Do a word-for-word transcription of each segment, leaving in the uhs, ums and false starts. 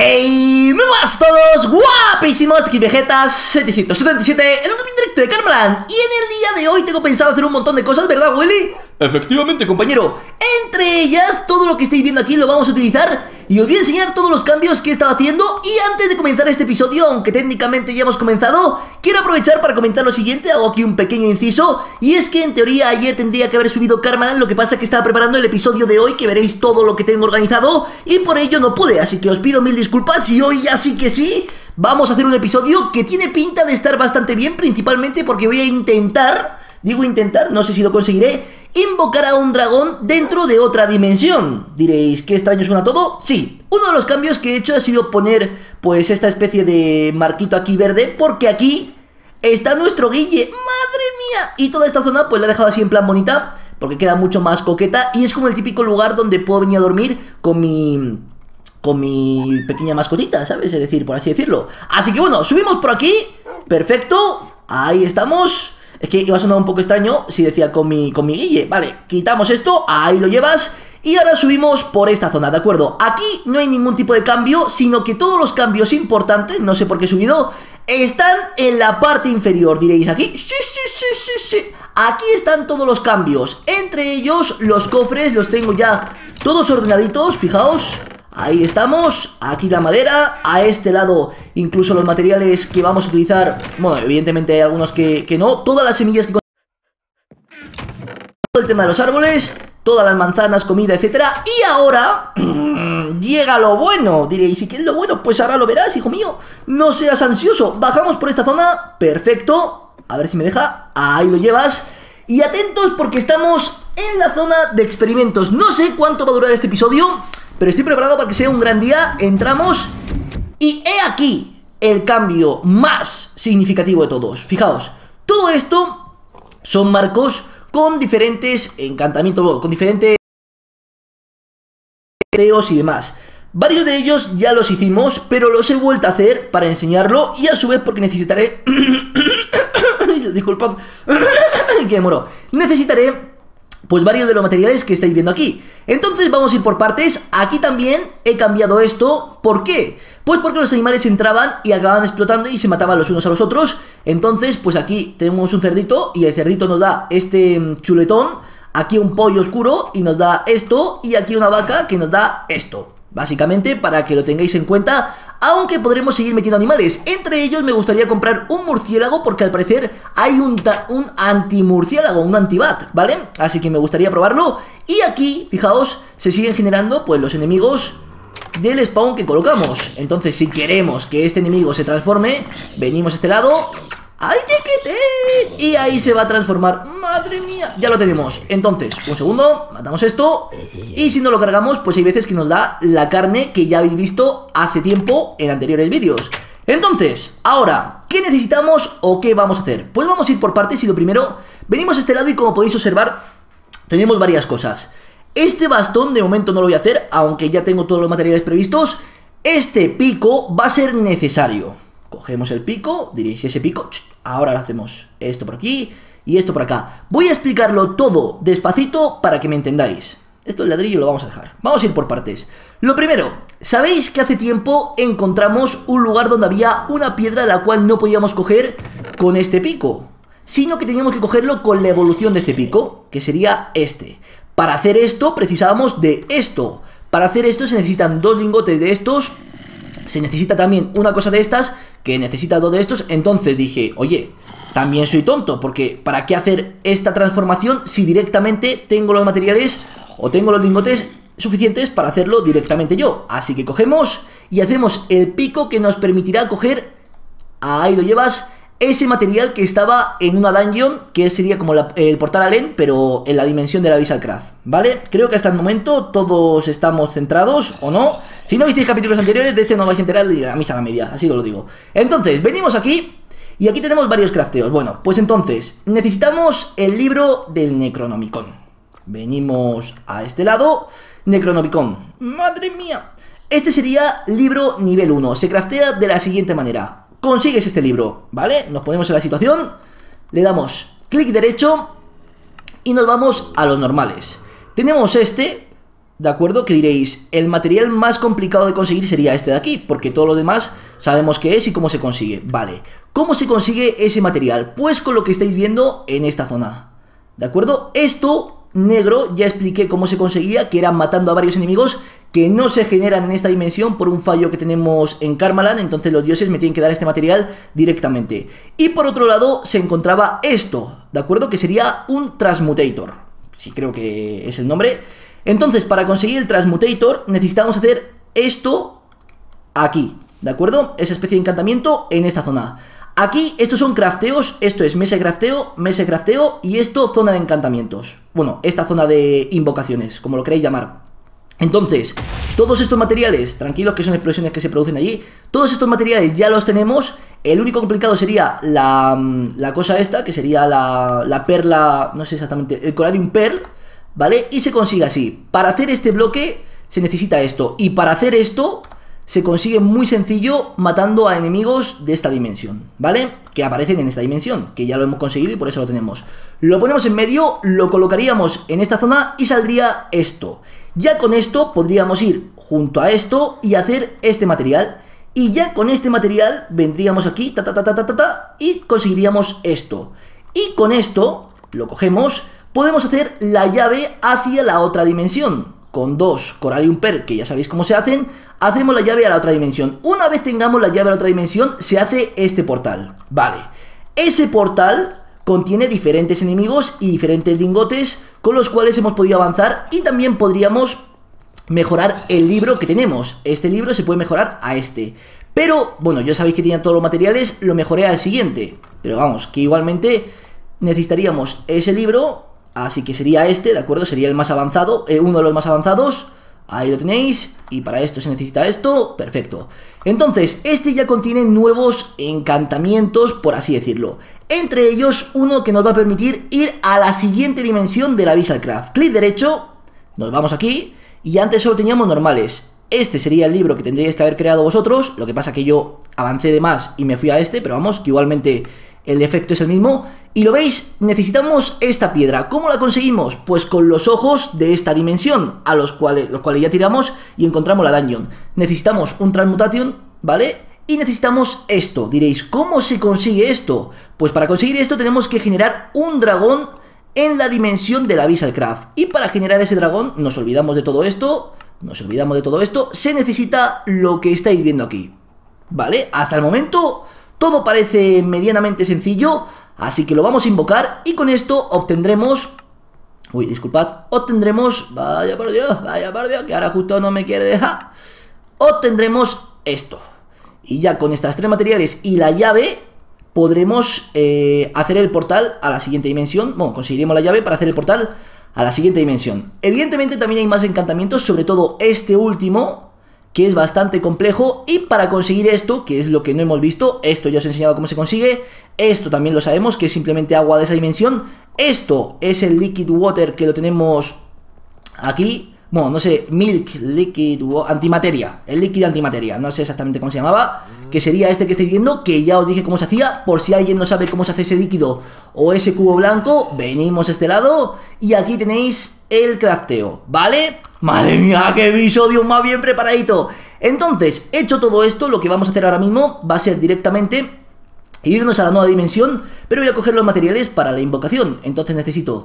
¡Hey! ¡Muy buenas a todos! ¡Guapísimos! Aquí Vegetas setecientos setenta y siete en un directo de Karmaland. Y en el día de hoy tengo pensado hacer un montón de cosas, ¿verdad, Willy? Efectivamente, compañero. Entre ellas, todo lo que estáis viendo aquí lo vamos a utilizar y os voy a enseñar todos los cambios que he estado haciendo. Y antes de comenzar este episodio, aunque técnicamente ya hemos comenzado, quiero aprovechar para comentar lo siguiente. Hago aquí un pequeño inciso, y es que en teoría ayer tendría que haber subido Karmaland. Lo que pasa es que estaba preparando el episodio de hoy, que veréis todo lo que tengo organizado, y por ello no pude, así que os pido mil disculpas. Y hoy ya sí que sí vamos a hacer un episodio que tiene pinta de estar bastante bien, principalmente porque voy a intentar, digo intentar, no sé si lo conseguiré, invocar a un dragón dentro de otra dimensión. Diréis, ¿qué extraño suena todo? Sí, uno de los cambios que he hecho ha sido poner pues esta especie de marquito aquí verde, porque aquí está nuestro Guille. ¡Madre mía! Y toda esta zona pues la he dejado así en plan bonita, porque queda mucho más coqueta y es como el típico lugar donde puedo venir a dormir con mi... con mi pequeña mascotita, ¿sabes? Es decir, por así decirlo. Así que bueno, subimos por aquí. Perfecto, ahí estamos. Es que iba a sonar un poco extraño si decía con mi, con mi Guille. Vale, quitamos esto, ahí lo llevas. Y ahora subimos por esta zona, ¿de acuerdo? Aquí no hay ningún tipo de cambio, sino que todos los cambios importantes, no sé por qué he subido, están en la parte inferior. Diréis, ¿aquí? Sí, sí, sí, sí, sí. Aquí están todos los cambios. Entre ellos, los cofres los tengo ya todos ordenaditos, fijaos. Ahí estamos, aquí la madera, a este lado incluso los materiales que vamos a utilizar. Bueno, evidentemente hay algunos que, que no. Todas las semillas que... todo el tema de los árboles, todas las manzanas, comida, etcétera. Y ahora llega lo bueno. Diréis, ¿y qué es lo bueno? Pues ahora lo verás, hijo mío. No seas ansioso. Bajamos por esta zona, perfecto. A ver si me deja, ahí lo llevas. Y atentos porque estamos en la zona de experimentos. No sé cuánto va a durar este episodio, pero estoy preparado para que sea un gran día. Entramos y he aquí el cambio más significativo de todos. Fijaos, todo esto son marcos con diferentes encantamientos, con diferentes creos y demás. Varios de ellos ya los hicimos, pero los he vuelto a hacer para enseñarlo y a su vez porque necesitaré... Disculpad, que me muero. Necesitaré pues varios de los materiales que estáis viendo aquí. Entonces vamos a ir por partes. Aquí también he cambiado esto. ¿Por qué? Pues porque los animales entraban y acababan explotando y se mataban los unos a los otros. Entonces pues aquí tenemos un cerdito y el cerdito nos da este chuletón. Aquí un pollo oscuro y nos da esto. Y aquí una vaca que nos da esto. Básicamente para que lo tengáis en cuenta. Aunque podremos seguir metiendo animales. Entre ellos me gustaría comprar un murciélago, porque al parecer hay un, un antimurciélago, un antibat, ¿vale? Así que me gustaría probarlo. Y aquí, fijaos, se siguen generando pues los enemigos del spawn que colocamos. Entonces si queremos que este enemigo se transforme, venimos a este lado. ¡Ay, chiquete! Y ahí se va a transformar. ¡Madre mía! Ya lo tenemos. Entonces, un segundo, matamos esto. Y si no lo cargamos, pues hay veces que nos da la carne que ya habéis visto hace tiempo en anteriores vídeos. Entonces, ahora, ¿qué necesitamos o qué vamos a hacer? Pues vamos a ir por partes y lo primero, venimos a este lado y como podéis observar, tenemos varias cosas. Este bastón de momento no lo voy a hacer, aunque ya tengo todos los materiales previstos. Este pico va a ser necesario. Cogemos el pico, diréis, ese pico, ahora lo hacemos esto por aquí y esto por acá. Voy a explicarlo todo despacito para que me entendáis. Esto el ladrillo lo vamos a dejar. Vamos a ir por partes. Lo primero, ¿sabéis que hace tiempo encontramos un lugar donde había una piedra la cual no podíamos coger con este pico? Sino que teníamos que cogerlo con la evolución de este pico, que sería este. Para hacer esto precisábamos de esto. Para hacer esto se necesitan dos lingotes de estos. Se necesita también una cosa de estas, que necesita dos de estos. Entonces dije, oye, también soy tonto, porque ¿para qué hacer esta transformación si directamente tengo los materiales o tengo los lingotes suficientes para hacerlo directamente yo? Así que cogemos y hacemos el pico que nos permitirá coger, ahí lo llevas, ese material que estaba en una dungeon, que sería como la, el portal al End, pero en la dimensión de la Abyssal Craft, ¿vale? Creo que hasta el momento todos estamos centrados, ¿o no? Si no visteis capítulos anteriores, de este no vais a enterar de la misa a la media, así os lo digo. Entonces, venimos aquí y aquí tenemos varios crafteos. Bueno, pues entonces, necesitamos el libro del Necronomicon. Venimos a este lado, Necronomicon. ¡Madre mía! Este sería libro nivel uno, se craftea de la siguiente manera. Consigues este libro, ¿vale? Nos ponemos en la situación, le damos clic derecho y nos vamos a los normales. Tenemos este, ¿de acuerdo? Que diréis, el material más complicado de conseguir sería este de aquí, porque todo lo demás sabemos qué es y cómo se consigue. Vale, ¿cómo se consigue ese material? Pues con lo que estáis viendo en esta zona, ¿de acuerdo? Esto negro ya expliqué cómo se conseguía, que era matando a varios enemigos que no se generan en esta dimensión por un fallo que tenemos en Karmaland. Entonces los dioses me tienen que dar este material directamente. Y por otro lado se encontraba esto, ¿de acuerdo? Que sería un Transmutator, sí, creo que es el nombre. Entonces para conseguir el Transmutator necesitamos hacer esto aquí, ¿de acuerdo? Esa especie de encantamiento en esta zona. Aquí estos son crafteos, esto es mesa de crafteo, mesa de crafteo y esto zona de encantamientos. Bueno, esta zona de invocaciones, como lo queráis llamar. Entonces, todos estos materiales, tranquilos que son explosiones que se producen allí, todos estos materiales ya los tenemos. El único complicado sería la, la cosa esta, que sería la, la perla, no sé exactamente, el Coralium Pearl, ¿vale? Y se consigue así. Para hacer este bloque se necesita esto, y para hacer esto se consigue muy sencillo matando a enemigos de esta dimensión, ¿vale? Que aparecen en esta dimensión, que ya lo hemos conseguido y por eso lo tenemos. Lo ponemos en medio, lo colocaríamos en esta zona y saldría esto. Ya con esto podríamos ir junto a esto y hacer este material. Y ya con este material vendríamos aquí, ta ta ta ta ta ta, ta y conseguiríamos esto. Y con esto, lo cogemos, podemos hacer la llave hacia la otra dimensión. Con dos Coralium Pearl, que ya sabéis cómo se hacen, hacemos la llave a la otra dimensión. Una vez tengamos la llave a la otra dimensión, se hace este portal. Vale, ese portal contiene diferentes enemigos y diferentes lingotes con los cuales hemos podido avanzar, y también podríamos mejorar el libro que tenemos. Este libro se puede mejorar a este, pero bueno, ya sabéis que tiene todos los materiales, lo mejoré al siguiente. Pero vamos, que igualmente necesitaríamos ese libro, así que sería este, ¿de acuerdo? Sería el más avanzado, eh, uno de los más avanzados. Ahí lo tenéis, y para esto se necesita esto, perfecto. Entonces, este ya contiene nuevos encantamientos, por así decirlo. Entre ellos, uno que nos va a permitir ir a la siguiente dimensión del Abyssal Craft. Clic derecho, nos vamos aquí, y antes solo teníamos normales. Este sería el libro que tendríais que haber creado vosotros, lo que pasa que yo avancé de más y me fui a este, pero vamos, que igualmente el efecto es el mismo. Y lo veis, necesitamos esta piedra. ¿Cómo la conseguimos? Pues con los ojos de esta dimensión, a los cuales, los cuales ya tiramos y encontramos la dungeon. Necesitamos un Transmutation, ¿vale? Y necesitamos esto. Diréis, ¿cómo se consigue esto? Pues para conseguir esto tenemos que generar un dragón en la dimensión del Abyssal Craft. Y para generar ese dragón, nos olvidamos de todo esto, nos olvidamos de todo esto, se necesita lo que estáis viendo aquí, ¿vale? Hasta el momento todo parece medianamente sencillo, así que lo vamos a invocar y con esto obtendremos... Uy, disculpad, obtendremos... Vaya por Dios, vaya por Dios, que ahora justo no me quiere dejar. Obtendremos esto. Y ya con estas tres materiales y la llave podremos eh, hacer el portal a la siguiente dimensión. Bueno, conseguiremos la llave para hacer el portal a la siguiente dimensión. Evidentemente también hay más encantamientos, sobre todo este último, que es bastante complejo. Y para conseguir esto, que es lo que no hemos visto, esto ya os he enseñado cómo se consigue. Esto también lo sabemos, que es simplemente agua de esa dimensión. Esto es el Liquid Water, que lo tenemos aquí. Bueno, no sé, Milk, Liquid, Antimateria. El líquido antimateria, no sé exactamente cómo se llamaba. Que sería este que estáis viendo, que ya os dije cómo se hacía. Por si alguien no sabe cómo se hace ese líquido o ese cubo blanco, venimos a este lado y aquí tenéis el crafteo, ¿vale? Madre mía, qué episodio más bien preparadito. Entonces, hecho todo esto, lo que vamos a hacer ahora mismo va a ser directamente irnos a la nueva dimensión, pero voy a coger los materiales para la invocación. Entonces necesito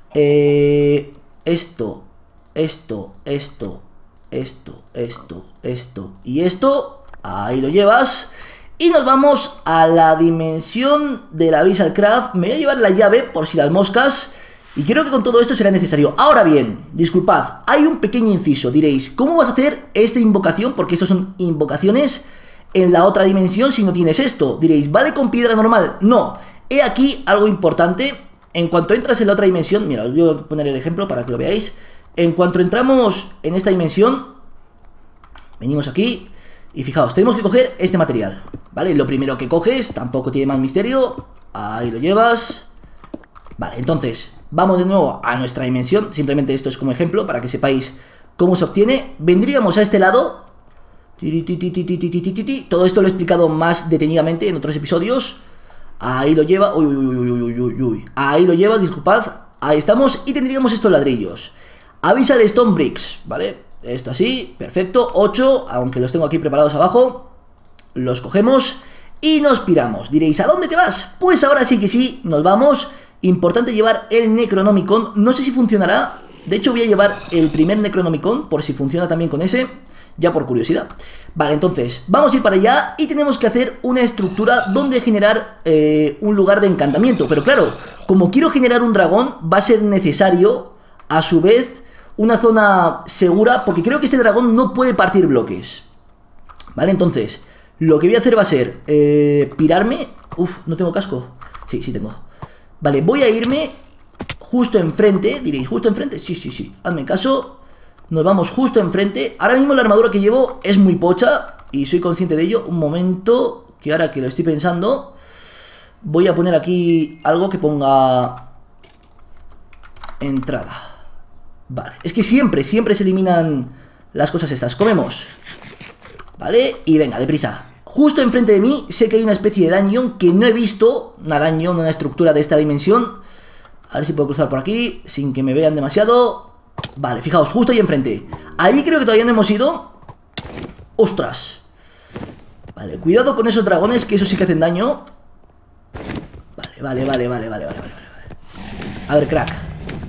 eh, esto, esto, esto, esto, esto, esto y esto. Ahí lo llevas. Y nos vamos a la dimensión del Abyssal Craft. Me voy a llevar la llave por si las moscas. Y creo que con todo esto será necesario. Ahora bien, disculpad, hay un pequeño inciso. Diréis, ¿cómo vas a hacer esta invocación? Porque estos son invocaciones en la otra dimensión si no tienes esto. Diréis, ¿vale con piedra normal? No. He aquí algo importante. En cuanto entras en la otra dimensión, mira, os voy a poner el ejemplo para que lo veáis. En cuanto entramos en esta dimensión, venimos aquí y fijaos, tenemos que coger este material, ¿vale? Lo primero que coges, tampoco tiene más misterio. Ahí lo llevas. Vale, entonces, vamos de nuevo a nuestra dimensión. Simplemente esto es como ejemplo para que sepáis cómo se obtiene. Vendríamos a este lado. Todo esto lo he explicado más detenidamente en otros episodios. Ahí lo lleva. Uy, uy, uy, uy, uy, uy. Ahí lo lleva, disculpad. Ahí estamos y tendríamos estos ladrillos. Avisa de Stone Bricks, ¿vale? Esto así, perfecto, ocho, aunque los tengo aquí preparados abajo. Los cogemos y nos piramos. Diréis, ¿a dónde te vas? Pues ahora sí que sí, nos vamos. Importante llevar el Necronomicon, no sé si funcionará. De hecho voy a llevar el primer Necronomicon, por si funciona también con ese, ya por curiosidad. Vale, entonces, vamos a ir para allá y tenemos que hacer una estructura donde generar eh, un lugar de encantamiento. Pero claro, como quiero generar un dragón, va a ser necesario, a su vez, una zona segura, porque creo que este dragón no puede partir bloques. Vale, entonces, lo que voy a hacer va a ser eh, pirarme. Uf, ¿no tengo casco? Sí, sí tengo. Vale, voy a irme justo enfrente. Diréis, ¿justo enfrente? Sí, sí, sí, hazme caso. Nos vamos justo enfrente. Ahora mismo la armadura que llevo es muy pocha y soy consciente de ello. Un momento, que ahora que lo estoy pensando, voy a poner aquí algo que ponga entrada. Vale, es que siempre, siempre se eliminan las cosas estas. Comemos. Vale, y venga, deprisa. Justo enfrente de mí sé que hay una especie de dungeon que no he visto. Una dungeon, una estructura de esta dimensión. A ver si puedo cruzar por aquí sin que me vean demasiado. Vale, fijaos, justo ahí enfrente. Ahí creo que todavía no hemos ido. ¡Ostras! Vale, cuidado con esos dragones, que esos sí que hacen daño. Vale, vale, vale, vale, vale, vale, vale. A ver, crack.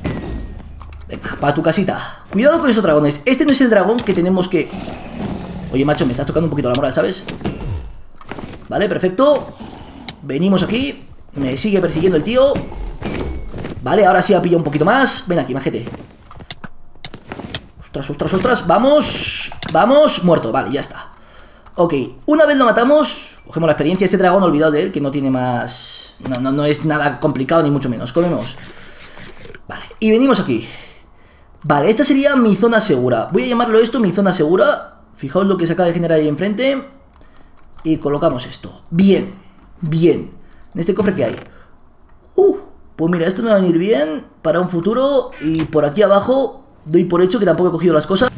Venga, para tu casita. Cuidado con esos dragones. Este no es el dragón que tenemos que... Oye, macho, me estás tocando un poquito la moral, ¿sabes? Vale, perfecto. Venimos aquí. Me sigue persiguiendo el tío. Vale, ahora sí ha pillado un poquito más. Ven aquí, majete. Ostras, ostras, ostras. Vamos. Vamos. Muerto, vale, ya está. Ok, una vez lo matamos, cogemos la experiencia. Este dragón, olvidado de él, que no tiene más... No, no, no es nada complicado, ni mucho menos. Comemos. Vale, y venimos aquí. Vale, esta sería mi zona segura. Voy a llamarlo esto mi zona segura. Fijaos lo que se acaba de generar ahí enfrente. Y colocamos esto. Bien, bien. En este cofre que hay. Uh, pues mira, esto me va a venir bien para un futuro. Y por aquí abajo doy por hecho que tampoco he cogido las cosas.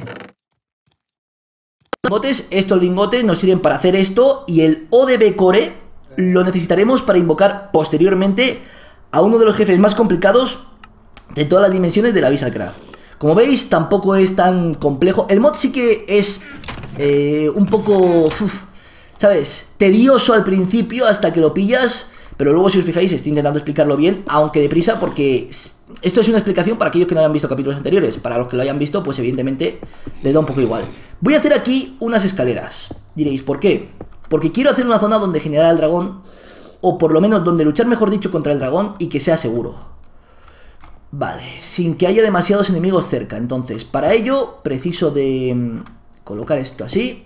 Lingotes, estos lingotes nos sirven para hacer esto. Y el O D B Core lo necesitaremos para invocar posteriormente a uno de los jefes más complicados de todas las dimensiones de la Abyssal-Craft. Como veis, tampoco es tan complejo. El mod sí que es eh, un poco, uf, ¿sabes? Tedioso al principio hasta que lo pillas. Pero luego, si os fijáis, estoy intentando explicarlo bien, aunque deprisa, porque esto es una explicación para aquellos que no hayan visto capítulos anteriores. Para los que lo hayan visto, pues evidentemente les da un poco igual. Voy a hacer aquí unas escaleras. Diréis, ¿por qué? Porque quiero hacer una zona donde generar al dragón, o por lo menos donde luchar, mejor dicho, contra el dragón y que sea seguro. Vale, sin que haya demasiados enemigos cerca. Entonces, para ello, preciso de mmm, colocar esto así.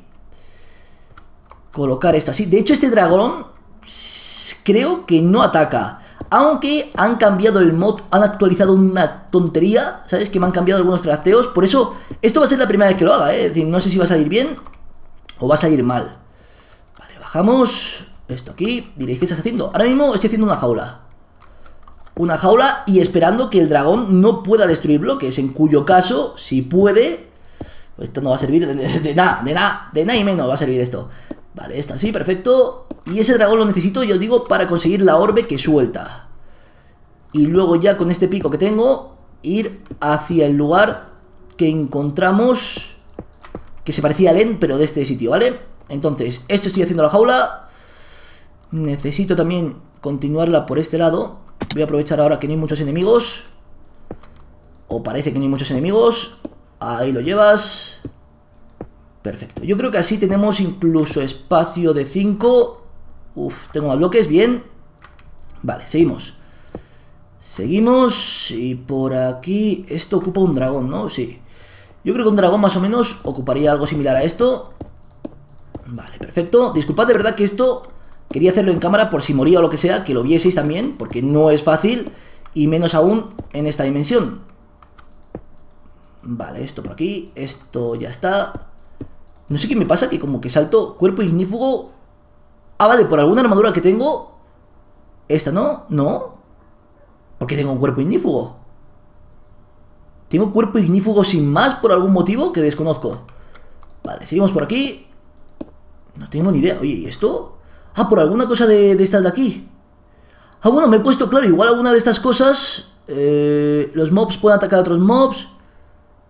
Colocar esto así. De hecho, este dragón creo que no ataca. Aunque han cambiado el mod, han actualizado una tontería, ¿sabes? Que me han cambiado algunos crafteos. Por eso, esto va a ser la primera vez que lo haga, ¿eh? Es decir, no sé si va a salir bien o va a salir mal. Vale, bajamos esto aquí. Diréis, ¿qué estás haciendo? Ahora mismo estoy haciendo una jaula. Una jaula y esperando que el dragón no pueda destruir bloques. En cuyo caso, si puede... Esto no va a servir de, de, de nada, de nada, de nada y menos va a servir esto. Vale, esto así, perfecto. Y ese dragón lo necesito, yo digo, para conseguir la orbe que suelta. Y luego ya con este pico que tengo, ir hacia el lugar que encontramos, que se parecía al End, pero de este sitio, ¿vale? Entonces, esto estoy haciendo la jaula. Necesito también continuarla por este lado. Voy a aprovechar ahora que no hay muchos enemigos. O parece que no hay muchos enemigos. Ahí lo llevas. Perfecto. Yo creo que así tenemos incluso espacio de cinco. Uf, tengo más bloques, bien. Vale, seguimos. Seguimos. Y por aquí... Esto ocupa un dragón, ¿no? Sí. Yo creo que un dragón más o menos ocuparía algo similar a esto. Vale, perfecto. Disculpad de verdad que esto... Quería hacerlo en cámara por si moría o lo que sea, que lo vieseis también, porque no es fácil, y menos aún en esta dimensión. Vale, esto por aquí, esto ya está. No sé qué me pasa, que como que salto cuerpo ignífugo. Ah, vale, por alguna armadura que tengo. Esta no, no. ¿Por qué tengo un cuerpo ignífugo? Tengo cuerpo ignífugo sin más por algún motivo que desconozco. Vale, seguimos por aquí. No tengo ni idea, oye, ¿y esto? Ah, por alguna cosa de, de estas de aquí. Ah, bueno, me he puesto, claro, igual alguna de estas cosas, eh, los mobs pueden atacar a otros mobs.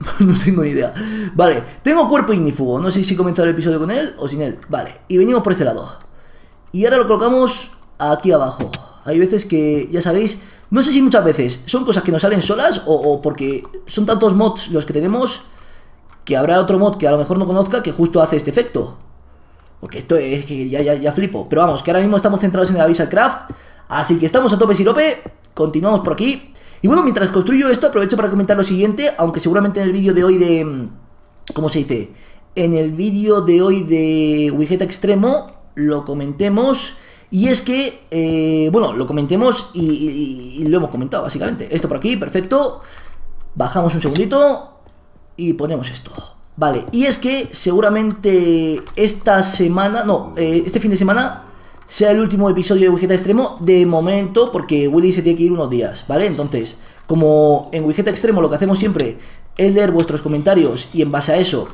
No tengo ni idea. Vale, tengo cuerpo ignífugo. No sé si he comenzado el episodio con él o sin él. Vale, y venimos por ese lado. Y ahora lo colocamos aquí abajo. Hay veces que, ya sabéis, no sé si muchas veces son cosas que nos salen solas o, o porque son tantos mods los que tenemos que habrá otro mod que a lo mejor no conozca que justo hace este efecto. Porque esto es que ya, ya, ya flipo. Pero vamos, que ahora mismo estamos centrados en el Abyssal Craft. Así que estamos a tope sirope. Continuamos por aquí. Y bueno, mientras construyo esto, aprovecho para comentar lo siguiente. Aunque seguramente en el vídeo de hoy de... ¿Cómo se dice? En el vídeo de hoy de Wigetta Extremo lo comentemos. Y es que, eh, bueno, lo comentemos y, y, y lo hemos comentado básicamente. Esto por aquí, perfecto. Bajamos un segundito y ponemos esto. Vale, y es que seguramente esta semana, no, eh, este fin de semana sea el último episodio de Wigetta Extremo de momento, porque Willy se tiene que ir unos días, ¿vale? Entonces, como en Wigetta Extremo lo que hacemos siempre es leer vuestros comentarios y en base a eso,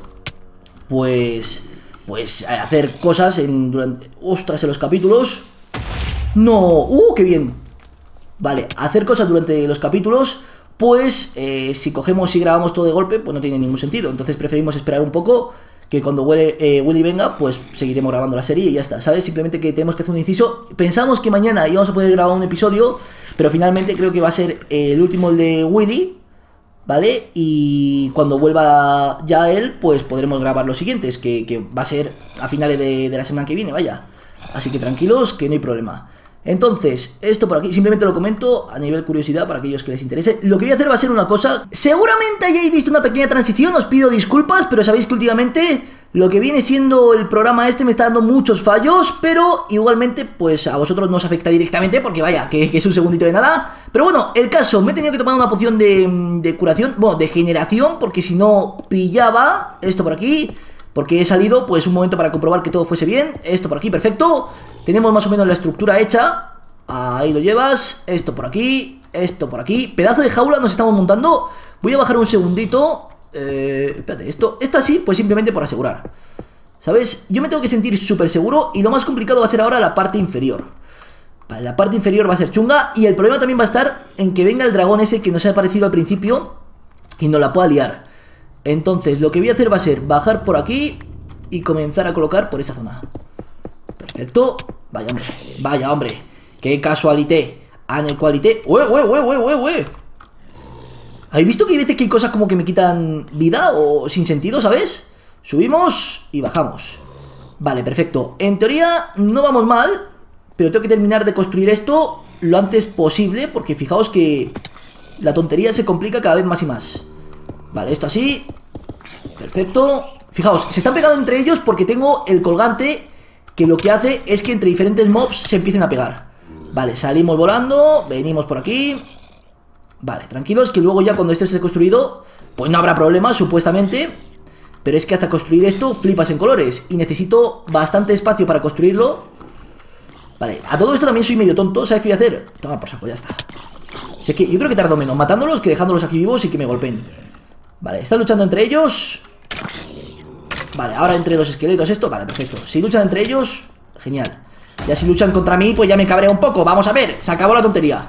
pues, pues hacer cosas en, durante, ostras, en los capítulos. No, uh, qué bien. Vale, hacer cosas durante los capítulos. Pues eh, si cogemos y grabamos todo de golpe, pues no tiene ningún sentido. Entonces preferimos esperar un poco, que cuando Willy, eh, Willy venga, pues seguiremos grabando la serie y ya está, ¿sabes? Simplemente que tenemos que hacer un inciso. Pensamos que mañana íbamos a poder grabar un episodio, pero finalmente creo que va a ser eh, el último, el de Willy, ¿vale? Y cuando vuelva ya él, pues podremos grabar los siguientes, que, que va a ser a finales de, de la semana que viene, vaya. Así que tranquilos, que no hay problema. Entonces, esto por aquí, simplemente lo comento a nivel curiosidad para aquellos que les interese. Lo que voy a hacer va a ser una cosa. Seguramente hayáis visto una pequeña transición, os pido disculpas, pero sabéis que últimamente lo que viene siendo el programa este me está dando muchos fallos, pero igualmente pues a vosotros no os afecta directamente porque vaya, que, que es un segundito de nada. Pero bueno, el caso, me he tenido que tomar una poción de, de curación, bueno, de generación, porque si no pillaba esto por aquí. Porque he salido pues un momento para comprobar que todo fuese bien. Esto por aquí, perfecto. Tenemos más o menos la estructura hecha. Ahí lo llevas. Esto por aquí, esto por aquí. Pedazo de jaula nos estamos montando. Voy a bajar un segundito. eh, Espérate, esto, esto así pues simplemente por asegurar, ¿sabes? Yo me tengo que sentir súper seguro. Y lo más complicado va a ser ahora la parte inferior. Vale, la parte inferior va a ser chunga. Y el problema también va a estar en que venga el dragón ese que nos ha aparecido al principio y nos la pueda liar. Entonces lo que voy a hacer va a ser bajar por aquí y comenzar a colocar por esa zona. Perfecto. Vaya hombre, vaya hombre. Qué casualité. Anecualité. ¡Ue, ue, ue, ue, ue, ue! ¿Habéis visto que hay veces que hay cosas como que me quitan vida o sin sentido, ¿sabes? Subimos y bajamos. Vale, perfecto. En teoría no vamos mal, pero tengo que terminar de construir esto lo antes posible, porque fijaos que la tontería se complica cada vez más y más. Vale, esto así. Perfecto. Fijaos, se están pegando entre ellos porque tengo el colgante que lo que hace es que entre diferentes mobs se empiecen a pegar. Vale, salimos volando. Venimos por aquí. Vale, tranquilos, que luego ya cuando esto esté construido pues no habrá problema, supuestamente. Pero es que hasta construir esto flipas en colores y necesito bastante espacio para construirlo. Vale, a todo esto también soy medio tonto. ¿Sabes qué voy a hacer? Toma por saco, ya está. Si es que yo creo que tardo menos matándolos que dejándolos aquí vivos y que me golpeen. Vale, están luchando entre ellos. Vale, ahora entre los esqueletos esto. Vale, perfecto. Si luchan entre ellos, genial. Ya si luchan contra mí, pues ya me cabrea un poco. Vamos a ver, se acabó la tontería.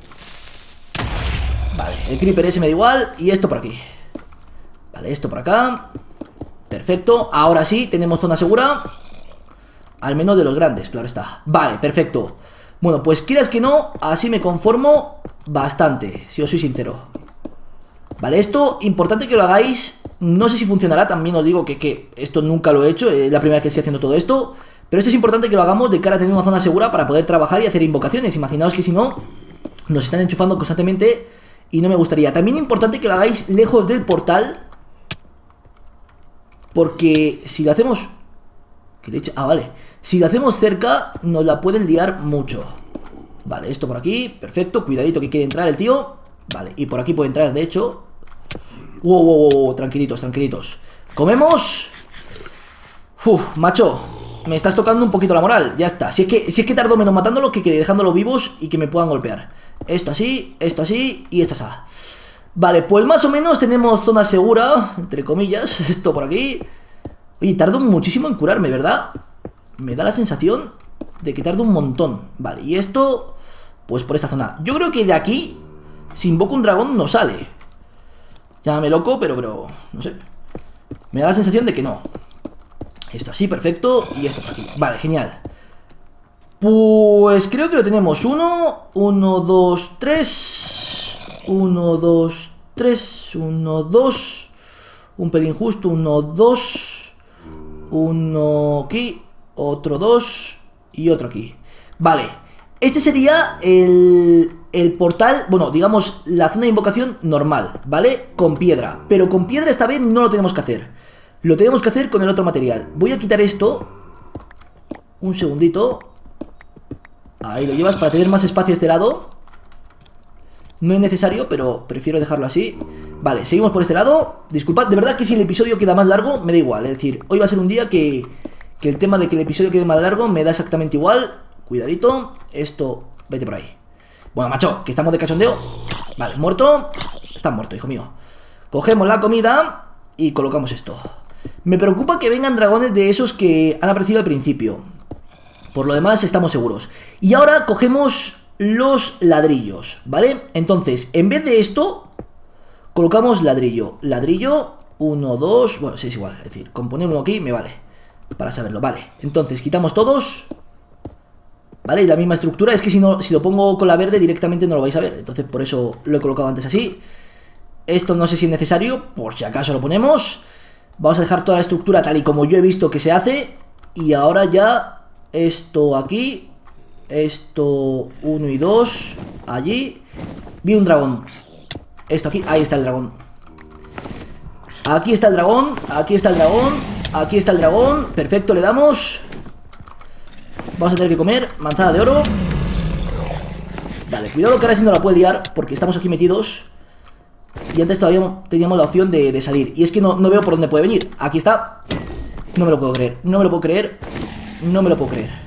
Vale, el creeper ese me da igual. Y esto por aquí. Vale, esto por acá. Perfecto, ahora sí, tenemos zona segura. Al menos de los grandes, claro está. Vale, perfecto. Bueno, pues quieras que no, así me conformo bastante, si os soy sincero. Vale, esto, importante que lo hagáis. No sé si funcionará, también os digo que, que esto nunca lo he hecho, es la primera vez que estoy haciendo todo esto. Pero esto es importante que lo hagamos de cara a tener una zona segura para poder trabajar y hacer invocaciones. Imaginaos que si no, nos están enchufando constantemente y no me gustaría. También es importante que lo hagáis lejos del portal, porque si lo hacemos... ¿Qué leche? Ah, vale. Si lo hacemos cerca, nos la pueden liar mucho. Vale, esto por aquí, perfecto. Cuidadito que quiere entrar el tío. Vale, y por aquí puede entrar, de hecho. Wow, wow, wow, tranquilitos, tranquilitos. Comemos. Uf, macho, me estás tocando un poquito la moral. Ya está, si es que, si es que tardo menos matándolo que, que dejándolos vivos y que me puedan golpear. Esto así, esto así y esto así. Vale, pues más o menos tenemos zona segura, entre comillas. Esto por aquí. Oye, tardo muchísimo en curarme, ¿verdad? Me da la sensación de que tardo un montón. Vale, y esto, pues por esta zona. Yo creo que de aquí, si invoco un dragón, no sale. Llámame loco, pero, pero, no sé. Me da la sensación de que no. Esto así, perfecto. Y esto por aquí. Vale, genial. Pues creo que lo tenemos. Uno, uno, dos, tres. Uno, dos, tres. Uno, dos. Un pelín justo. Uno, dos. Uno aquí. Otro dos. Y otro aquí. Vale. Este sería el, el portal, bueno, digamos, la zona de invocación normal, ¿vale? Con piedra. Pero con piedra esta vez no lo tenemos que hacer. Lo tenemos que hacer con el otro material. Voy a quitar esto. Un segundito. Ahí lo llevas para tener más espacio a este lado. No es necesario, pero prefiero dejarlo así. Vale, seguimos por este lado. Disculpad, de verdad que si el episodio queda más largo, me da igual. Es decir, hoy va a ser un día que, que el tema de que el episodio quede más largo me da exactamente igual. Cuidadito, esto, vete por ahí. Bueno, macho, que estamos de cachondeo. Vale, muerto. Está muerto, hijo mío. Cogemos la comida y colocamos esto. Me preocupa que vengan dragones de esos que han aparecido al principio. Por lo demás, estamos seguros. Y ahora cogemos los ladrillos, ¿vale? Entonces, en vez de esto, colocamos ladrillo. Ladrillo, uno, dos, bueno, sí, es igual. Es decir, con poner uno aquí me vale para saberlo, vale. Entonces, quitamos todos. Vale, y la misma estructura, es que si no, si lo pongo con la verde directamente no lo vais a ver. Entonces por eso lo he colocado antes así. Esto no sé si es necesario, por si acaso lo ponemos. Vamos a dejar toda la estructura tal y como yo he visto que se hace. Y ahora ya esto aquí. Esto uno y dos. Allí. Vi un dragón. Esto aquí, ahí está el dragón. Aquí está el dragón, aquí está el dragón. Aquí está el dragón, perfecto, le damos. Vamos a tener que comer manzana de oro. Vale, cuidado que ahora sí no la puede liar, porque estamos aquí metidos. Y antes todavía teníamos la opción de, de salir. Y es que no, no veo por dónde puede venir. Aquí está. No me lo puedo creer, no me lo puedo creer. No me lo puedo creer.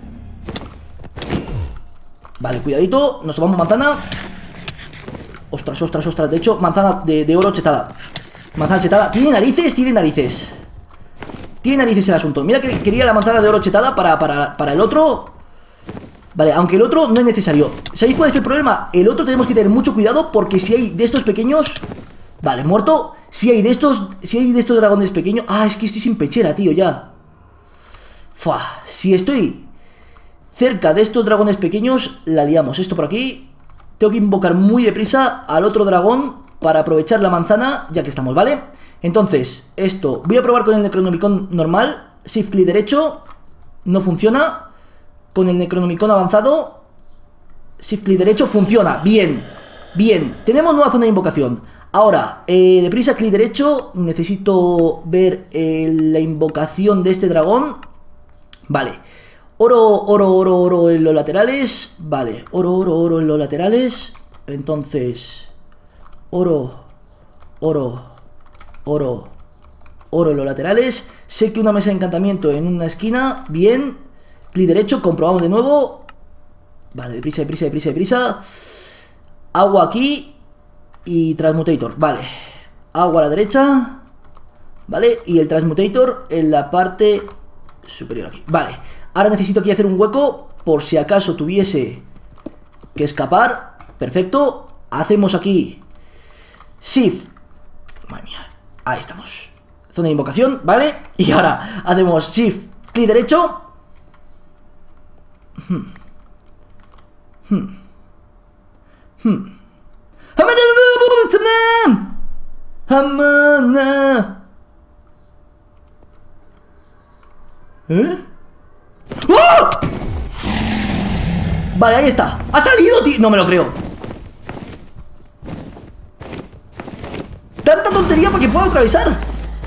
Vale, cuidadito, nos tomamos manzana. Ostras, ostras, ostras. De hecho, manzana de, de oro chetada. Manzana chetada, tiene narices, tiene narices. Tiene narices el asunto. Mira que quería la manzana de oro chetada para, para, para el otro. Vale, aunque el otro no es necesario. ¿Sabéis cuál es el problema? El otro tenemos que tener mucho cuidado, porque si hay de estos pequeños... Vale, muerto. Si hay de estos, si hay de estos dragones pequeños... Ah, es que estoy sin pechera, tío, ya. Fua, si estoy cerca de estos dragones pequeños, la liamos. Esto por aquí. Tengo que invocar muy deprisa al otro dragón para aprovechar la manzana, ya que estamos, ¿vale? Entonces, esto, voy a probar con el Necronomicon normal. Shift clic derecho, no funciona. Con el Necronomicon avanzado, Shift clic derecho, funciona, bien. Bien, tenemos nueva zona de invocación. Ahora, eh, deprisa clic derecho. Necesito ver eh, la invocación de este dragón. Vale, oro, oro, oro, oro en los laterales. Vale, oro, oro, oro en los laterales. Entonces, oro, oro, oro, oro en los laterales. Sé que una mesa de encantamiento en una esquina. Bien, clic derecho, comprobamos de nuevo. Vale, deprisa, deprisa, deprisa, deprisa. Agua aquí. Y transmutator, vale. Agua a la derecha. Vale, y el transmutator en la parte superior aquí. Vale, ahora necesito aquí hacer un hueco por si acaso tuviese que escapar. Perfecto, hacemos aquí Shift. Madre mía, ahí estamos. Zona de invocación, vale. Y ahora hacemos Shift, clic derecho. Hmm. Hmm. Hmm. ¿Eh? ¡Oh! Vale, ahí está. ¡Ha salido, tío! No me lo creo. Tanta tontería para que pueda atravesar.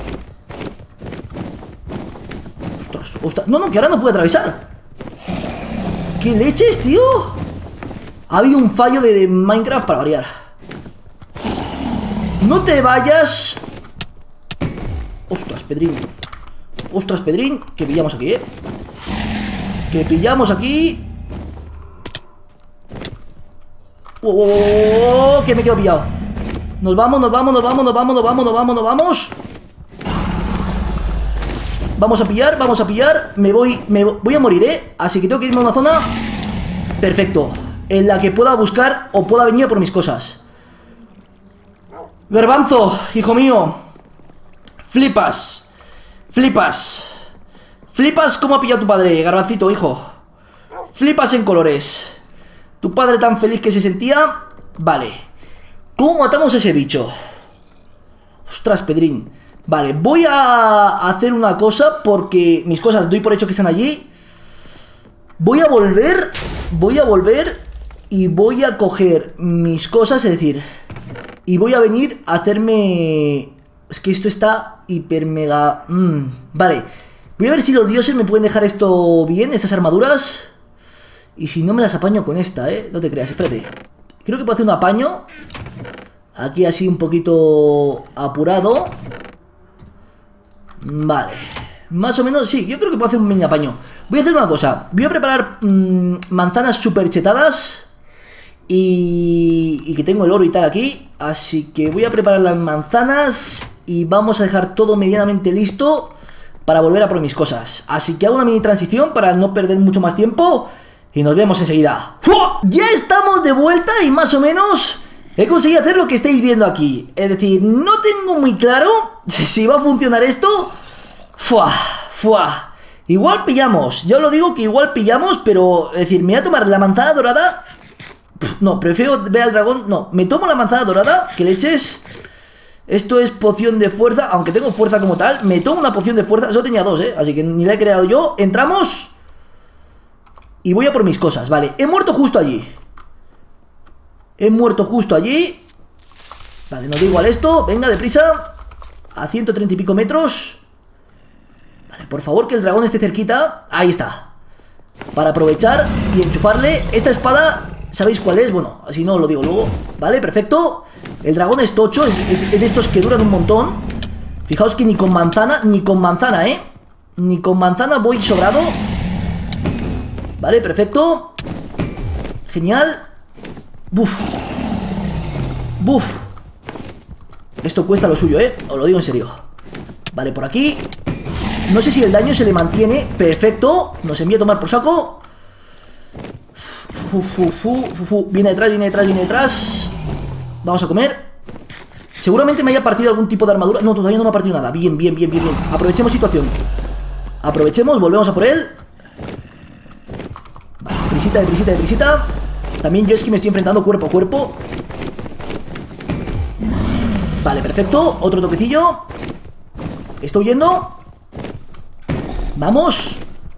Ostras, ostras. No, no, que ahora no puede atravesar. ¿Qué leches, tío? Ha habido un fallo de, de Minecraft para variar. No te vayas. Ostras, Pedrín. Ostras, Pedrín. Que pillamos aquí, eh. Que pillamos aquí. Oh, oh, oh, oh, que me quedo pillado. Nos vamos, nos vamos, nos vamos, nos vamos, nos vamos, nos vamos, nos vamos. Vamos a pillar, vamos a pillar. Me voy, me voy a morir, eh. Así que tengo que irme a una zona perfecto, en la que pueda buscar o pueda venir por mis cosas. Garbanzo, hijo mío. Flipas. Flipas. Flipas cómo ha pillado tu padre, Garbancito, hijo. Flipas en colores. Tu padre tan feliz que se sentía. Vale. ¿Cómo matamos a ese bicho? Ostras, Pedrín. Vale, voy a hacer una cosa porque mis cosas doy por hecho que están allí. Voy a volver. Voy a volver y voy a coger mis cosas, es decir, y voy a venir a hacerme... Es que esto está hiper mega... Mm, vale. Voy a ver si los dioses me pueden dejar esto bien, estas armaduras. Y si no me las apaño con esta, ¿eh? No te creas, espérate. Creo que puedo hacer un apaño. Aquí así un poquito apurado. Vale. Más o menos, sí, yo creo que puedo hacer un mini apaño. Voy a hacer una cosa. Voy a preparar mmm, manzanas super chetadas. Y, y que tengo el oro y tal aquí. Así que voy a preparar las manzanas. Y vamos a dejar todo medianamente listo para volver a por mis cosas. Así que hago una mini transición para no perder mucho más tiempo. Y nos vemos enseguida. ¡Fua! Ya estamos de vuelta y más o menos he conseguido hacer lo que estáis viendo aquí. Es decir, no tengo muy claro si va a funcionar esto. ¡Fua! ¡Fua! Igual pillamos. Yo lo digo que igual pillamos, pero... Es decir, me voy a tomar la manzana dorada. No, prefiero ver al dragón. No, me tomo la manzana dorada. Que leches. Esto es poción de fuerza. Aunque tengo fuerza como tal, me tomo una poción de fuerza. Solo tenía dos, eh, así que ni la he creado yo. Entramos y voy a por mis cosas, vale. He muerto justo allí. He muerto justo allí. Vale, nos da igual esto. Venga, deprisa. A ciento treinta y pico metros. Vale, por favor que el dragón esté cerquita. Ahí está. Para aprovechar y enchufarle esta espada. ¿Sabéis cuál es? Bueno, así no lo digo luego. Vale, perfecto. El dragón es tocho, es, es de estos que duran un montón. Fijaos que ni con manzana, ni con manzana, ¿eh? Ni con manzana voy sobrado. Vale, perfecto. Genial. Buf. Buf. Esto cuesta lo suyo, ¿eh? Os lo digo en serio. Vale, por aquí. No sé si el daño se le mantiene. Perfecto. Nos envía a tomar por saco. Fu, fu, fu, fu, fu. Viene detrás, viene detrás, viene detrás. Vamos a comer. Seguramente me haya partido algún tipo de armadura. No, todavía no me ha partido nada. Bien, bien, bien, bien, bien. Aprovechemos situación. Aprovechemos, volvemos a por él. Vale, deprisita, deprisita, deprisita. También yo es que me estoy enfrentando cuerpo a cuerpo. Vale, perfecto. Otro toquecillo. Está huyendo. Vamos.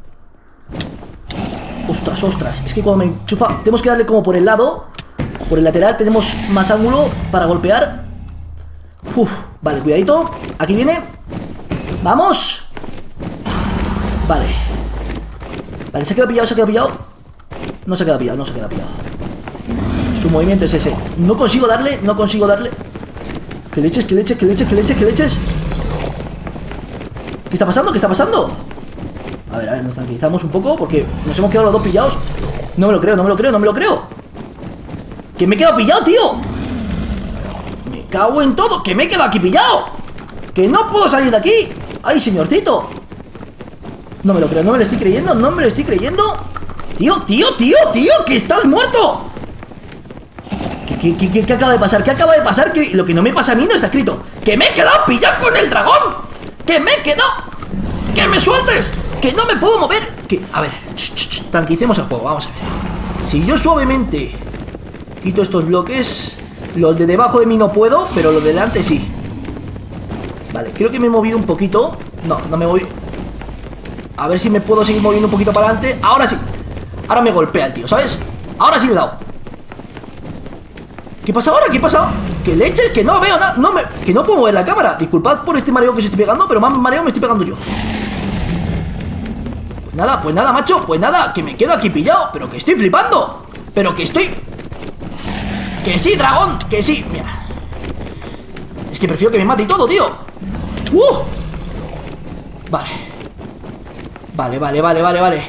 Ostras, ostras. Es que cuando me enchufa tenemos que darle como por el lado. Por el lateral tenemos más ángulo para golpear. Uf, vale, cuidadito. Aquí viene. Vamos. Vale. Vale, se ha quedado pillado, se ha quedado pillado. No se ha quedado pillado, no se ha quedado pillado. Su movimiento es ese. No consigo darle, no consigo darle. Que leches, que leches, que leches, que leches, que leches. ¿Qué está pasando? ¿Qué está pasando? A ver, a ver, nos tranquilizamos un poco porque nos hemos quedado los dos pillados. No me lo creo, no me lo creo, no me lo creo. Que me he quedado pillado, tío. Me cago en todo, que me he quedado aquí pillado. Que no puedo salir de aquí. Ay, señorcito. No me lo creo, no me lo estoy creyendo, no me lo estoy creyendo. Tío, tío, tío, tío, que estás muerto. ¿Qué, qué, qué, qué, qué acaba de pasar? ¿Qué acaba de pasar? Que lo que no me pasa a mí no está escrito. Que me he quedado pillado con el dragón. Que me he quedado. Que me sueltes. Que no me puedo mover. Que, a ver, ch, ch, ch, tranquilicemos el juego, vamos a ver. Si yo suavemente quito estos bloques, los de debajo de mí no puedo, pero los de delante sí. Vale, creo que me he movido un poquito. No, no me voy. A ver si me puedo seguir moviendo un poquito para adelante. Ahora sí. Ahora me golpea el tío, ¿sabes? Ahora sí le he dado. ¿Qué pasa ahora? ¿Qué pasa? ¿Qué leches? Que no veo nada. No me... Que no puedo mover la cámara. Disculpad por este mareo que se estoy pegando, pero más mareo me estoy pegando yo. Pues nada, pues nada, macho. Pues nada, que me quedo aquí pillado. Pero que estoy flipando. Pero que estoy... Que sí, dragón. Que sí. Mira. Es que prefiero que me mate y todo, tío. ¡Uh! Vale. Vale, vale, vale, vale, vale.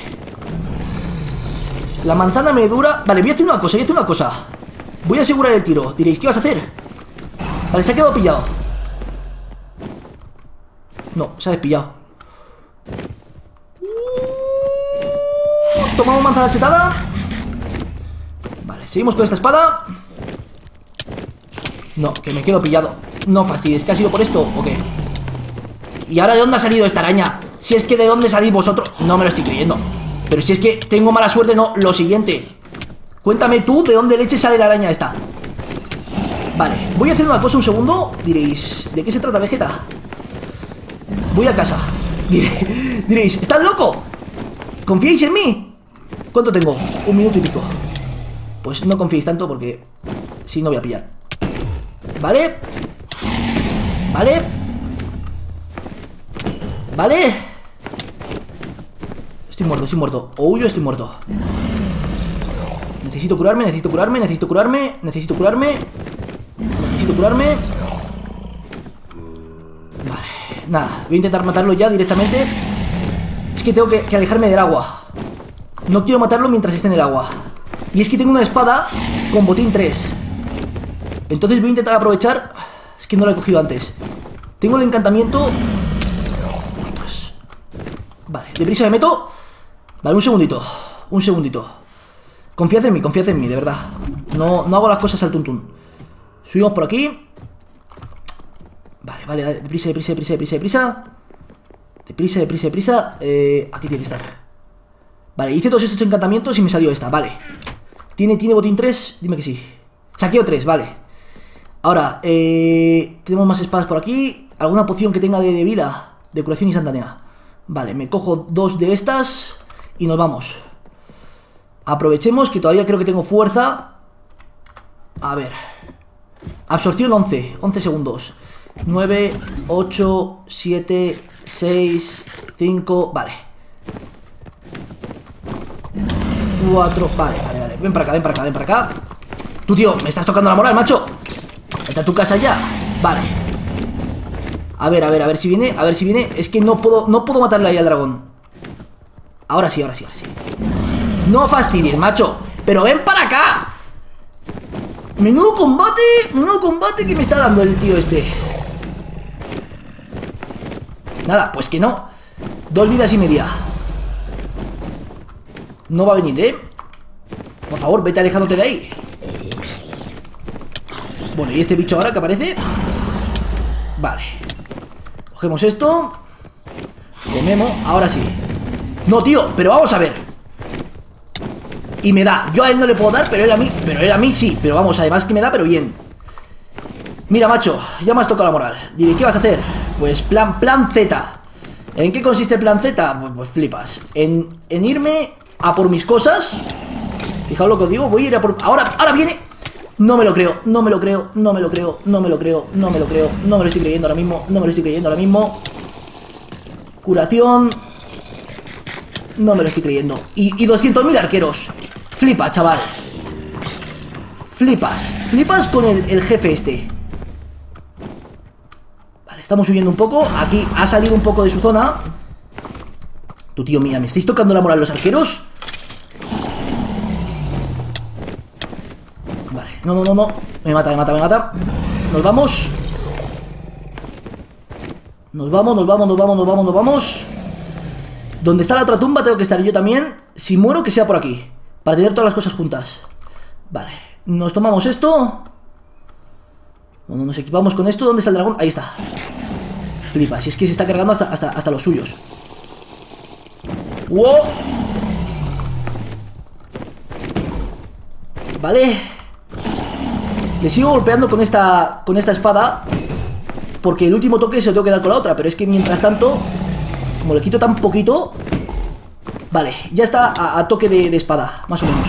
La manzana me dura... Vale, voy a hacer una cosa, voy a hacer una cosa. Voy a asegurar el tiro. Diréis, ¿qué vas a hacer? Vale, se ha quedado pillado. No, se ha despillado. Tomamos manzana chetada. Vale, seguimos con esta espada. No, que me quedo pillado. No fastidies, ¿que ha sido por esto o qué? ¿Y ahora de dónde ha salido esta araña? Si es que de dónde salís vosotros. No me lo estoy creyendo. Pero si es que tengo mala suerte, no. Lo siguiente. Cuéntame tú de dónde leche sale la araña esta. Vale, voy a hacer una cosa un segundo. Diréis, ¿de qué se trata, Vegeta? Voy a casa. Diréis, diréis ¿estás loco? ¿Confiáis en mí? ¿Cuánto tengo? Un minuto y pico. Pues no confiéis tanto porque si no voy a pillar. Vale. Vale. Vale. Estoy muerto, estoy muerto. O yo estoy muerto. Necesito curarme, necesito curarme, necesito curarme. Necesito curarme. Necesito curarme. Vale, nada, voy a intentar matarlo ya directamente. Es que tengo que, que alejarme del agua. No quiero matarlo mientras esté en el agua. Y es que tengo una espada con botín tres. Entonces voy a intentar aprovechar. Es que no la he cogido antes. Tengo el encantamiento. Ostras. Vale, deprisa me meto. Vale, un segundito. Un segundito. Confiad en mí, confiad en mí, de verdad. No, no hago las cosas al tuntún. Subimos por aquí. Vale, vale, vale. Deprisa, deprisa, deprisa, deprisa, deprisa. Deprisa, deprisa, deprisa. Eh, aquí tiene que estar. Vale, hice todos estos encantamientos y me salió esta, vale. ¿Tiene, tiene botín tres? Dime que sí. Saqueo tres, vale. Ahora, eh, tenemos más espadas por aquí. ¿Alguna poción que tenga de, de vida? De curación instantánea. Vale, me cojo dos de estas y nos vamos. Aprovechemos que todavía creo que tengo fuerza. A ver. Absorción once, once segundos. nueve, ocho, siete, seis, cinco, vale. cuatro, vale, vale, vale. Ven para acá, ven para acá, ven para acá. Tú, tío, me estás tocando la moral, macho. Vete a tu casa ya. Vale. A ver, a ver, a ver si viene, a ver si viene. Es que no puedo, no puedo matarle ahí al dragón. Ahora sí, ahora sí, ahora sí. No fastidies, macho. Pero ven para acá. Menudo combate, menudo combate que me está dando el tío este. Nada, pues que no. Dos vidas y media. No va a venir, ¿eh? Por favor, vete alejándote de ahí. Bueno, ¿y este bicho ahora que aparece? Vale. Cogemos esto. Comemos, ahora sí. No, tío, pero vamos a ver. Y me da, yo a él no le puedo dar, pero él a mí, pero él a mí sí. Pero vamos, además que me da, pero bien. Mira, macho, ya me has tocado la moral. Dile, ¿qué vas a hacer? Pues plan, plan Z. ¿En qué consiste el plan Z? Pues, pues flipas. En, en irme a por mis cosas. Fijaos lo que os digo, voy a ir a por... Ahora, ahora viene... No me lo creo, no me lo creo, no me lo creo, no me lo creo, no me lo creo, no me lo estoy creyendo ahora mismo, no me lo estoy creyendo ahora mismo. Curación. No me lo estoy creyendo. Y, y doscientos mil arqueros. Flipa, chaval. Flipas, flipas con el, el jefe este. Vale, estamos subiendo un poco. Aquí ha salido un poco de su zona. Tu tío, mira, ¿me estáis tocando la moral los arqueros? Vale, no, no, no, no. Me mata, me mata, me mata. Nos vamos. Nos vamos, nos vamos, nos vamos, nos vamos, nos vamos. Donde está la otra tumba tengo que estar yo también. Si muero, que sea por aquí, para tener todas las cosas juntas. Vale, nos tomamos esto. Bueno, nos equipamos con esto. ¿Dónde está el dragón? Ahí está. Flipa, si es que se está cargando hasta, hasta, hasta los suyos. ¡Wow! Vale. Le sigo golpeando con esta, con esta espada, porque el último toque se lo tengo que dar con la otra. Pero es que mientras tanto, como le quito tan poquito... Vale, ya está a, a toque de, de espada, más o menos.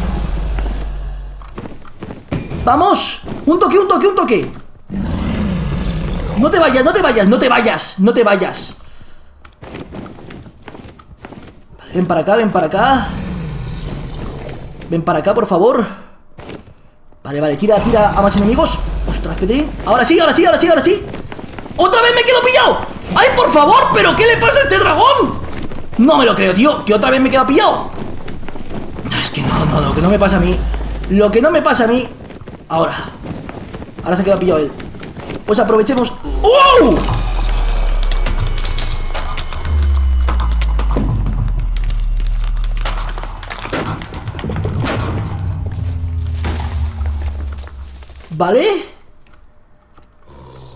¡Vamos! ¡Un toque, un toque, un toque! No te vayas, no te vayas, no te vayas, no te vayas. Vale, ven para acá, ven para acá. Ven para acá, por favor. Vale, vale, tira, tira a más enemigos. Ostras, Pedrín. Ahora sí, ahora sí, ahora sí, ahora sí. ¡Otra vez me quedo pillado! ¡Ay, por favor! ¿Pero qué le pasa a este dragón? No me lo creo, tío, que otra vez me quedo pillado. No, es que no, no, lo que no me pasa a mí. Lo que no me pasa a mí. Ahora. Ahora se ha quedado pillado él. Pues aprovechemos. ¡Oh! Vale.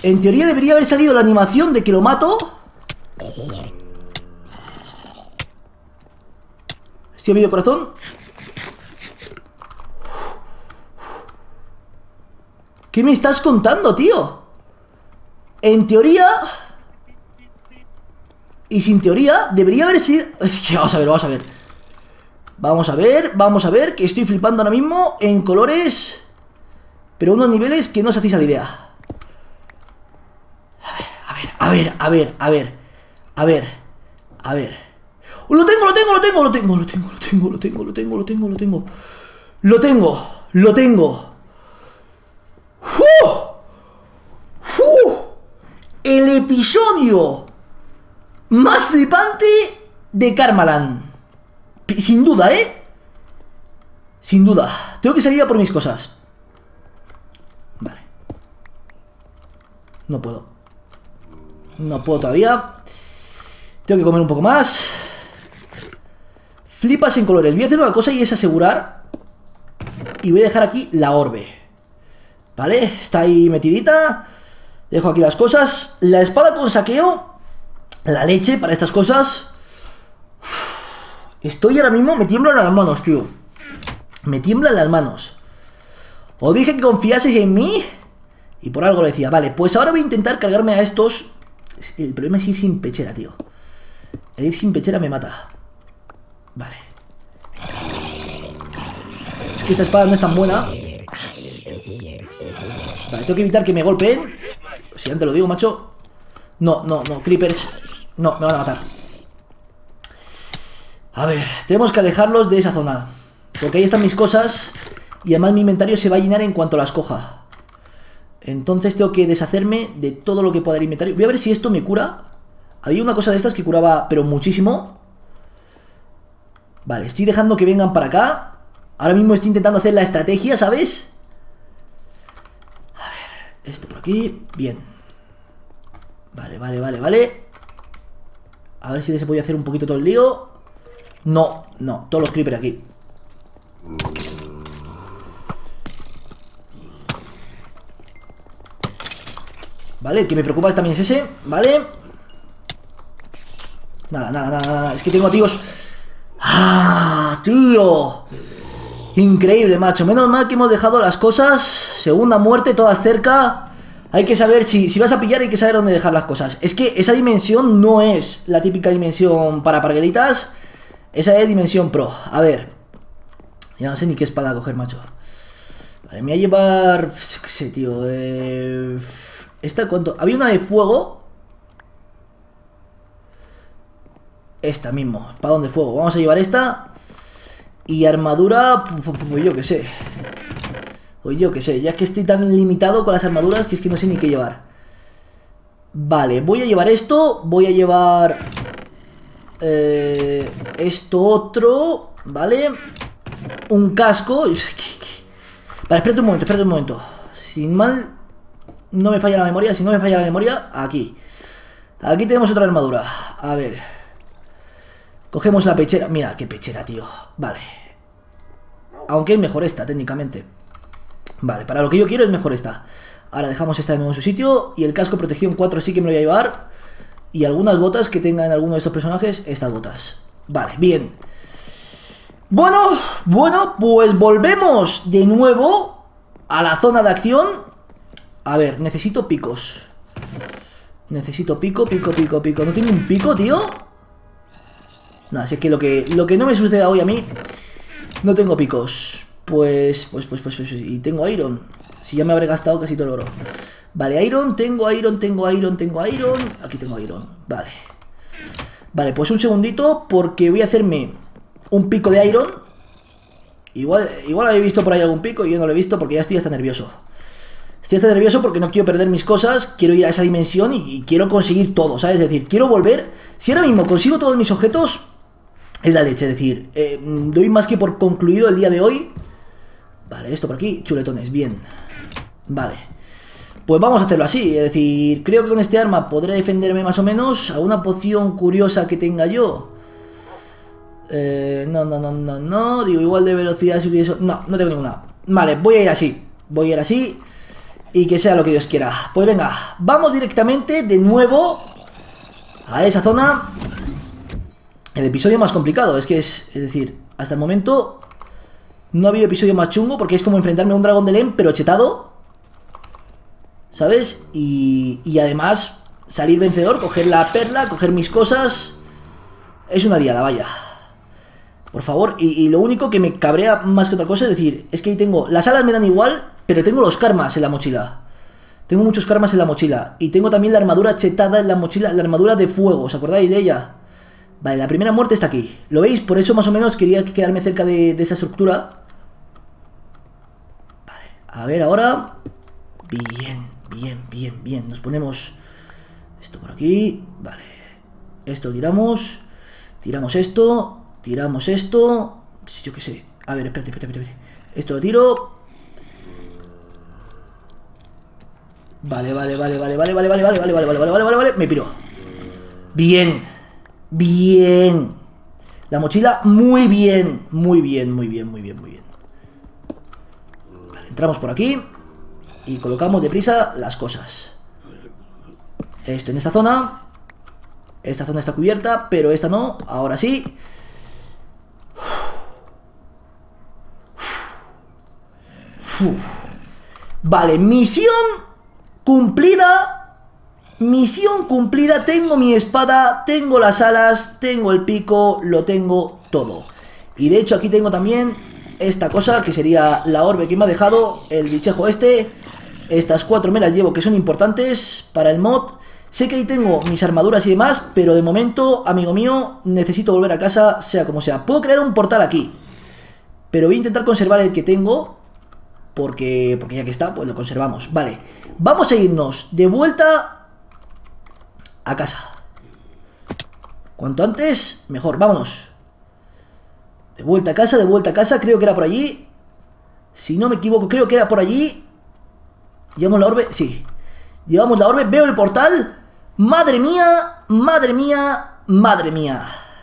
En teoría debería haber salido la animación de que lo mato. ¿Estoy medio corazón? ¿Qué me estás contando, tío? En teoría... Y sin teoría, debería haber sido... Vamos a ver, vamos a ver. Vamos a ver, vamos a ver, que estoy flipando ahora mismo en colores... Pero unos niveles que no os hacéis a la idea. A ver, a ver, a ver, a ver, a ver, a ver. ¡Lo tengo, lo tengo, lo tengo, lo tengo, lo tengo, lo tengo, lo tengo, lo tengo, lo tengo, lo tengo! ¡Lo tengo, lo tengo! ¡Uh! ¡Uh! El episodio más flipante de Karmaland. Sin duda, ¿eh? Sin duda. Tengo que salir a por mis cosas. Vale. No puedo. No puedo todavía. Tengo que comer un poco más. Flipas en colores. Voy a hacer una cosa y es asegurar. Y voy a dejar aquí la orbe. Vale, está ahí metidita. Dejo aquí las cosas. La espada con saqueo. La leche para estas cosas. Uf. Estoy ahora mismo, me tiemblan las manos, tío. Me tiemblan las manos. Os dije que confiaseis en mí. Y por algo lo decía. Vale, pues ahora voy a intentar cargarme a estos. El problema es ir sin pechera, tío. El ir sin pechera me mata. Vale. Es que esta espada no es tan buena. Vale, tengo que evitar que me golpeen. Si antes lo digo, macho. No, no, no, creepers. No, me van a matar. A ver, tenemos que alejarlos de esa zona. Porque ahí están mis cosas. Y además mi inventario se va a llenar en cuanto las coja. Entonces tengo que deshacerme de todo lo que pueda del inventario. Voy a ver si esto me cura. Había una cosa de estas que curaba, pero muchísimo. Vale, estoy dejando que vengan para acá. Ahora mismo estoy intentando hacer la estrategia, ¿sabes? A ver, este por aquí. Bien. Vale, vale, vale, vale. A ver si se puede hacer un poquito todo el lío. No, no, todos los creepers aquí. Vale, el que me preocupa también es ese. Vale. Nada, nada, nada, nada. Es que tengo tíos. ¡Ah, tío! Increíble, macho. Menos mal que hemos dejado las cosas. Segunda muerte, todas cerca. Hay que saber, si, si vas a pillar hay que saber dónde dejar las cosas. Es que esa dimensión no es la típica dimensión para parguelitas. Esa es dimensión pro. A ver. Ya no sé ni qué espada coger, macho. Vale, me voy a llevar... ¿Qué sé, tío? Eh... ¿Esta cuánto? Había una de fuego. Esta mismo. Espadón de fuego. Vamos a llevar esta. Y armadura... Pues yo qué sé. Pues yo qué sé. Ya es que estoy tan limitado con las armaduras que es que no sé ni qué llevar. Vale, voy a llevar esto. Voy a llevar... Eh, esto otro. Vale. Un casco. Vale, espérate un momento, espérate un momento. Sin mal... No me falla la memoria, si no me falla la memoria, aquí. Aquí tenemos otra armadura. A ver. Cogemos la pechera. Mira, qué pechera, tío. Vale. Aunque es mejor esta, técnicamente. Vale, para lo que yo quiero es mejor esta. Ahora dejamos esta de nuevo en su sitio. Y el casco protección cuatro sí que me lo voy a llevar. Y algunas botas que tengan alguno de estos personajes. Estas botas. Vale, bien. Bueno, bueno, pues volvemos de nuevo a la zona de acción. A ver, necesito picos. Necesito pico, pico, pico, pico. ¿No tiene un pico, tío? No, así que lo que lo que no me suceda hoy a mí. No tengo picos. Pues, pues, pues, pues, pues. Y tengo iron. Si ya me habré gastado casi todo el oro. Vale, iron, tengo iron, tengo iron, tengo iron. Aquí tengo iron, vale. Vale, pues un segundito. Porque voy a hacerme un pico de iron. Igual, igual habéis visto por ahí algún pico y yo no lo he visto porque ya estoy hasta nervioso. Estoy hasta nervioso porque no quiero perder mis cosas. Quiero ir a esa dimensión y, y quiero conseguir todo, ¿sabes? Es decir, quiero volver. Si ahora mismo consigo todos mis objetos, es la leche. Es decir, eh, doy más que por concluido el día de hoy. Vale, esto por aquí, chuletones, bien. Vale, pues vamos a hacerlo así. Es decir, creo que con este arma podré defenderme más o menos. ¿Alguna poción curiosa que tenga yo? Eh, no, no, no, no, no. Digo, igual de velocidad, subir eso. No, no tengo ninguna. Vale, voy a ir así. Voy a ir así. Y que sea lo que Dios quiera. Pues venga, vamos directamente de nuevo a esa zona. El episodio más complicado, es que es, es decir, hasta el momento no ha habido episodio más chungo, porque es como enfrentarme a un dragón de Lem, pero chetado, ¿sabes? Y, y además salir vencedor, coger la perla, coger mis cosas. Es una liada, vaya. Por favor, y, y lo único que me cabrea más que otra cosa es decir, es que ahí tengo, las alas me dan igual, pero tengo los karmas en la mochila. Tengo muchos karmas en la mochila. Y tengo también la armadura chetada en la mochila, la armadura de fuego, ¿os acordáis de ella? Vale, la primera muerte está aquí. ¿Lo veis? Por eso más o menos quería quedarme cerca de, de esa estructura. Vale, a ver ahora. Bien, bien, bien, bien. Nos ponemos esto por aquí. Vale, esto tiramos. Tiramos esto. Tiramos esto. Yo qué sé. A ver, espérate, espérate, espérate. Esto lo tiro. Vale, vale, vale, vale, vale, vale, vale, vale, vale, vale, vale, vale, vale, vale. Me piro. Bien. Bien. La mochila muy bien. Muy bien, muy bien, muy bien, muy bien. Vale, entramos por aquí y colocamos deprisa las cosas. Esto en esta zona. Esta zona está cubierta, pero esta no. Ahora sí. Vale, misión cumplida. Misión cumplida. Tengo mi espada, tengo las alas, tengo el pico, lo tengo todo. Y de hecho aquí tengo también esta cosa que sería la orbe que me ha dejado el bichejo este. Estas cuatro me las llevo, que son importantes para el mod. Sé que ahí tengo mis armaduras y demás, pero de momento, amigo mío, necesito volver a casa, sea como sea. Puedo crear un portal aquí, pero voy a intentar conservar el que tengo, porque, porque ya que está, pues lo conservamos. Vale, vamos a irnos de vuelta a casa. Cuanto antes, mejor, vámonos. De vuelta a casa, de vuelta a casa, creo que era por allí. Si no me equivoco, creo que era por allí. ¿Llevamos la orbe? Sí. Llevamos la orbe, veo el portal. Madre mía, madre mía, madre mía.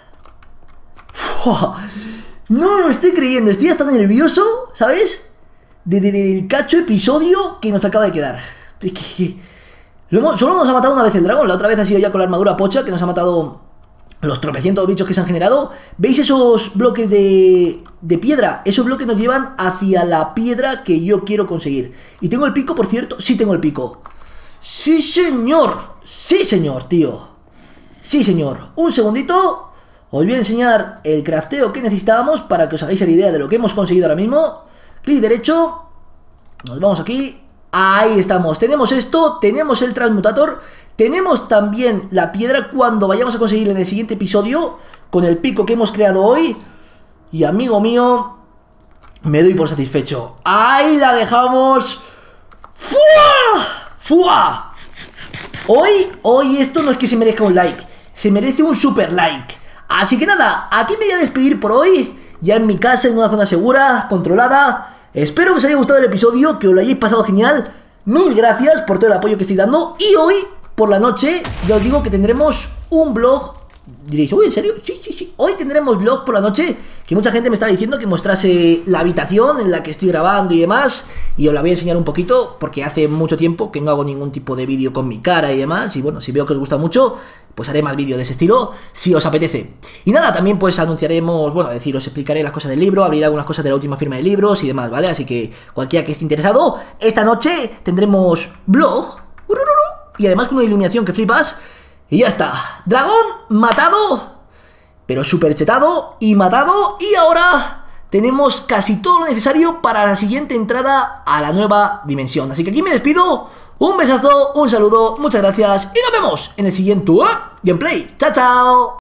Uf, no lo estoy creyendo, estoy hasta nervioso, ¿sabes? De, de, de, del cacho episodio que nos acaba de quedar. Es que... Lo hemos, solo nos ha matado una vez el dragón, la otra vez ha sido ya con la armadura pocha, que nos ha matado los tropecientos bichos que se han generado. ¿Veis esos bloques de, de piedra? Esos bloques nos llevan hacia la piedra que yo quiero conseguir. Y tengo el pico, por cierto. Sí tengo el pico. Sí, señor. Sí, señor, tío. Sí, señor. Un segundito. Os voy a enseñar el crafteo que necesitábamos para que os hagáis la idea de lo que hemos conseguido ahora mismo. Clic derecho. Nos vamos aquí. Ahí estamos, tenemos esto, tenemos el transmutator, tenemos también la piedra cuando vayamos a conseguir en el siguiente episodio, con el pico que hemos creado hoy. Y amigo mío, me doy por satisfecho. Ahí la dejamos. ¡Fua! ¡Fua! Hoy, hoy esto no es que se merezca un like, se merece un super like. Así que nada, aquí me voy a despedir por hoy, ya en mi casa, en una zona segura, controlada. Espero que os haya gustado el episodio, que os lo hayáis pasado genial. Mil gracias por todo el apoyo que estoy dando. Y hoy, por la noche, ya os digo que tendremos un vlog. Diréis, uy, ¿en serio? Sí, sí, sí. Hoy tendremos vlog por la noche, que mucha gente me está diciendo que mostrase la habitación en la que estoy grabando y demás. Y os la voy a enseñar un poquito, porque hace mucho tiempo que no hago ningún tipo de vídeo con mi cara y demás. Y bueno, si veo que os gusta mucho, pues haré más vídeos de ese estilo, si os apetece. Y nada, también pues anunciaremos, bueno, es decir, os explicaré las cosas del libro, abriré algunas cosas de la última firma de libros y demás, ¿vale? Así que cualquiera que esté interesado, esta noche tendremos vlog, y además con una iluminación que flipas. Y ya está, dragón matado, pero súper chetado y matado. Y ahora tenemos casi todo lo necesario para la siguiente entrada a la nueva dimensión. Así que aquí me despido, un besazo, un saludo, muchas gracias y nos vemos en el siguiente gameplay. ¡Chao, chao!